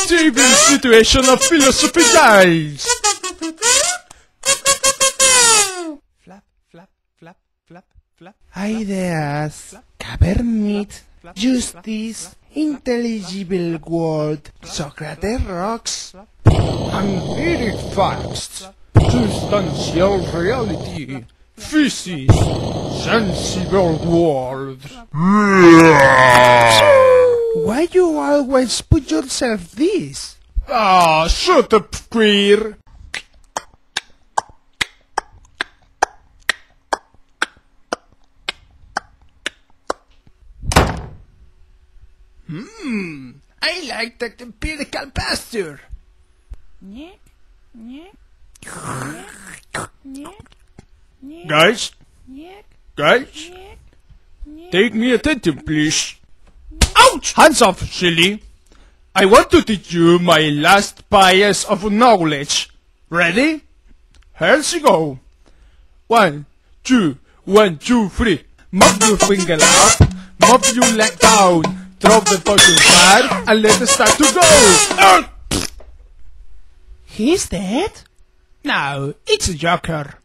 table situation of philosophy, guys. Flap, flap, flap, flap, flap. Ideas, cabernet, justice, intelligible word, Socrates rocks, empiric facts, substantial reality, physics, sensible world. Why you always put yourself this? Ah, shut up, queer. I like that empirical pasture. Guys, take me attention, please. Ouch! Hands off, silly. I want to teach you my last bias of knowledge. Ready? Here we go. 1, 2, 1, 2, 3. Move your finger up, move your leg down, drop the bottom pad, and let it start to go. He's dead? No, it's a joker.